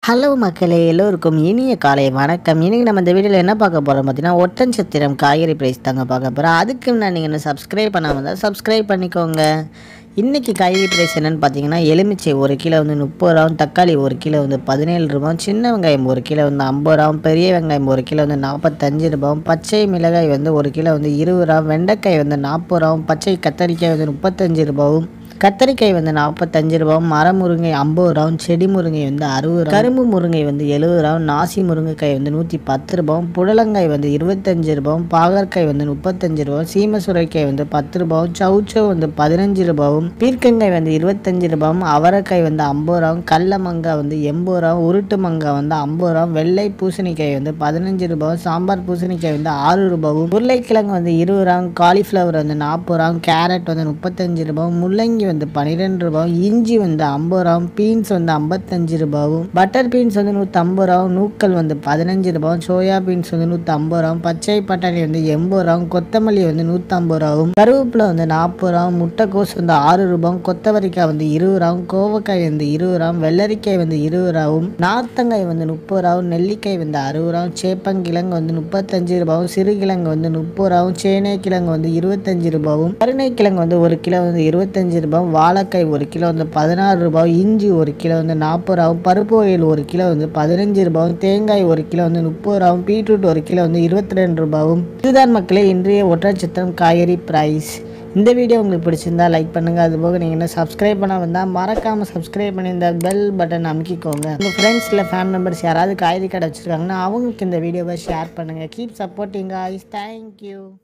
Hello மக்களே, எல்லோருக்கும் இனிய காலை வணக்கம். இன்னைக்கு நம்ம இந்த வீடியோவில் என்ன பார்க்க போகிறோம் பார்த்தீங்கன்னா, ஒட்டன்சத்திரம் காய்கறி பிரைஸ் தாங்க பார்க்க போகிறோம். அதுக்கு முன்னாடி நீங்கள் இன்னும் சப்ஸ்கிரைப் பண்ணாமல் இருந்தால் சப்ஸ்கிரைப் பண்ணிக்கோங்க. இன்றைக்கி காய்கறி பிரைஸ் என்னென்னு பார்த்தீங்கன்னா, எலுமிச்சை ஒரு கிலோ வந்து 30 ரூபாவும், தக்காளி ஒரு கிலோ வந்து 17 ரூபாயும், சின்ன வெங்காயம் ஒரு கிலோ வந்து 50 ரூபாயும், பெரிய வெங்காயம் ஒரு கிலோ வந்து 45 ரூபாயும், பச்சை மிளகாய் வந்து ஒரு கிலோ வந்து 20 ரூபாயும், வெண்டைக்காய் வந்து 40 ரூபாயும், பச்சை கத்தரிக்காய் வந்து 35 ரூபாயும், கத்தரிக்காய் வந்து 45 ரூபாயும், மர முருங்கை 50 ரூபாயும், செடி முருங்கை வந்து 60 ரூபாயும், கரும்பு முருங்கை வந்து 70 ரூபாயும், நாசி முருங்கைக்காய் வந்து 110 ரூபாயும், புடலங்காய் வந்து 25 ரூபாயும், பாகற்காய் வந்து 35 ரூபாயும், சீம சுரைக்காய் வந்து 10 ரூபாயும், சவுச்சோ வந்து 15 ரூபாயும், பீர்க்கங்காய் வந்து 25 ரூபாயும், அவரைக்காய் வந்து 50 ரூபாயும், கடல மங்காய் வந்து 80 ரூபாயும், உருட்டு மங்காய் வந்து 50 ரூபாயும், வெள்ளை பூசணிக்காய் வந்து 15 ரூபாயும், சாம்பார் பூசணிக்காய் வந்து 6 ரூபாயும், உருளைக்கிழங்கு வந்து 20 ரூபாயும், காலிஃப்ளவர் வந்து 40 ரூபாயும், கேரட் வந்து 35 ரூபாயும், முள்ளங்கி வந்து 12 ரூபாயும், இஞ்சி வந்து 50 ரூபாயும், பீன்ஸ் வந்து 55 ரூபாயும், பட்டர் பீன்ஸ் வந்து 150 ரூபாயும், நூக்கல் வந்து 15 ரூபாயும், சோயா பீன்ஸ் வந்து 150 ரூபாயும், பச்சை பட்டாணி வந்து 80 ரூபாயும், கொத்தமல்லி வந்து 150 ரூபாயும், கருவேப்பிலை வந்து 40 ரூபாயும், முட்டைக்கோஸ் வந்து 6 ரூபாயும், கொத்தவரிக்காய் வந்து 20 ரூபாயும், கோவக்காய் வந்து 20 ரூபாயும், வெள்ளரிக்காய் வந்து 20 ரூபாயும், நார்த்தங்காய் வந்து 30 ரூபாயும், நெல்லிக்காய் வந்து 60 ரூபாயும், சேப்பங்கிழங்கு வந்து 35 ரூபாயும், சிறுகிழங்கு வந்து 30 ரூபாயும், சேனை கிழங்கு வந்து 25 ரூபாயும், கருணைக்கிழங்கு வந்து ஒரு கிலோ வந்து 25 ரூபாயும், வாழைக்காய் ஒரு கிலோ வந்து 16 ரூபாயும், இஞ்சி ஒரு கிலோ வந்து 40 ரூபாயும், பருப்பு வகைகள் ஒரு கிலோ வந்து 15 ரூபாயும், தேங்காய் ஒரு கிலோ வந்து 30 ரூபாயும், பீட்ரூட் ஒரு கிலோ வந்து 22 ரூபாயும். இதுதான் மக்களே இன்றைய ஒட்டன்சத்திரம் காய்கறி பிரைஸ். இந்த வீடியோ உங்களுக்கு பிடிச்சிருந்தா லைக் பண்ணுங்கள். அதுபோக நீங்கள் என்ன சப்ஸ்கிரைப் பண்ண வந்தால் மறக்காமல் சப்ஸ்கிரைப் பண்ணியிருந்தா பெல் பட்டன் அமுக்கிக்கோங்க. உங்கள் ஃப்ரெண்ட்ஸ் இல்லை ஃபேமிலி மெம்பர்ஸ் யாராவது காய்கறி கடை வச்சுருக்காங்கன்னா அவங்களுக்கு இந்த வீடியோவை ஷேர் பண்ணுங்கள். Keep supporting guys. தேங்க்யூ.